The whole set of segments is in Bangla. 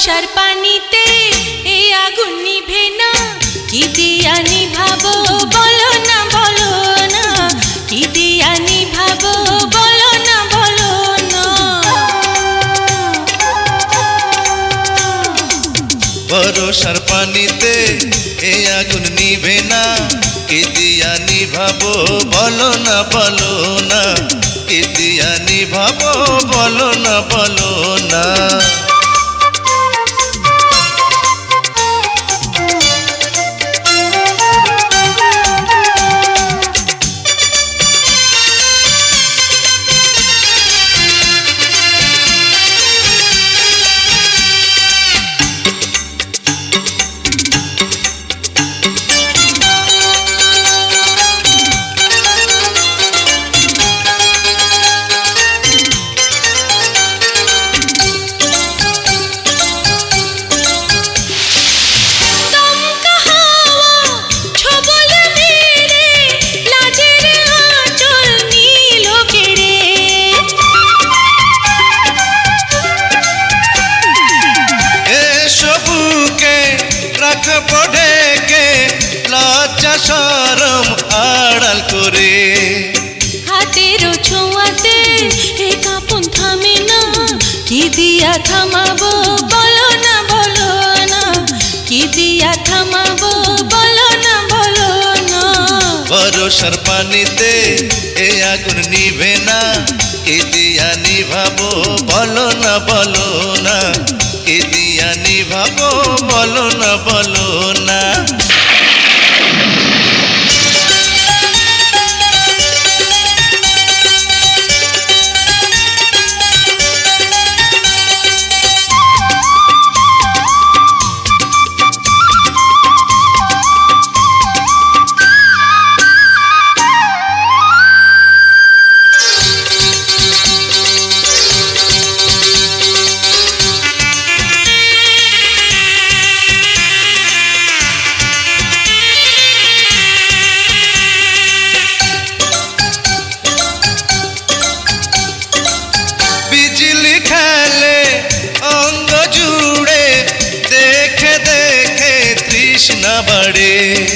বর্ষার পানিতে এই আগুন নিভে না, কি দিয়া নিভাবো বলো না বলো না, কি দিয়া নিভাবো বলো না বলো না। বর্ষার পানিতে এই আগুন নিভে না, কি দিয়া নিভাবো বলো না বলো না, কি দিয়া নিভাবো বলো না বলো না। শরম আড়াল করে হাতের ছোঁয়াতে এ কাঁপন থামে না, কি দিয়া থামাবো বলো না বলো না, কি দিয়া থামাবো বলো না বলো না। বর্ষার পানিতে এ আগুন নিভে না, কি দিয়া নিভাবো বলো না বলো না, কি দিয়া নিভাবো বলো না বলো না। তৃষ্ণা বাড়ে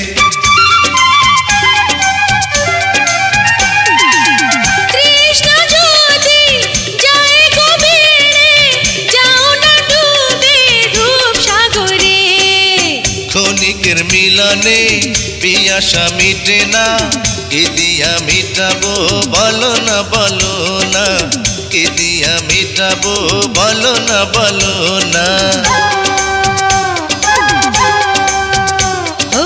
তৃষ্ণা যদি যায় গভীরে, যাও না ডুবে রূপ সাগরে। ক্ষণিকের মিলনে পিয়াসা মিটে না, কি দিয়া মিটাবো বলো না বলো না, কি দিয়া মিটাবো বলো না বলো না।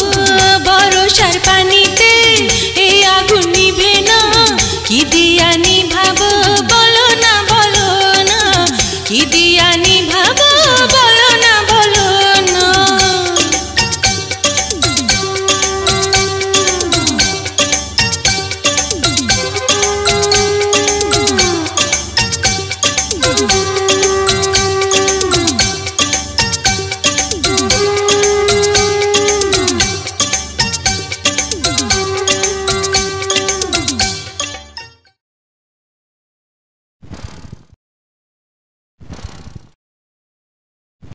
বর্ষার পানিতে এই আগুন নিভে না, কি দিয়া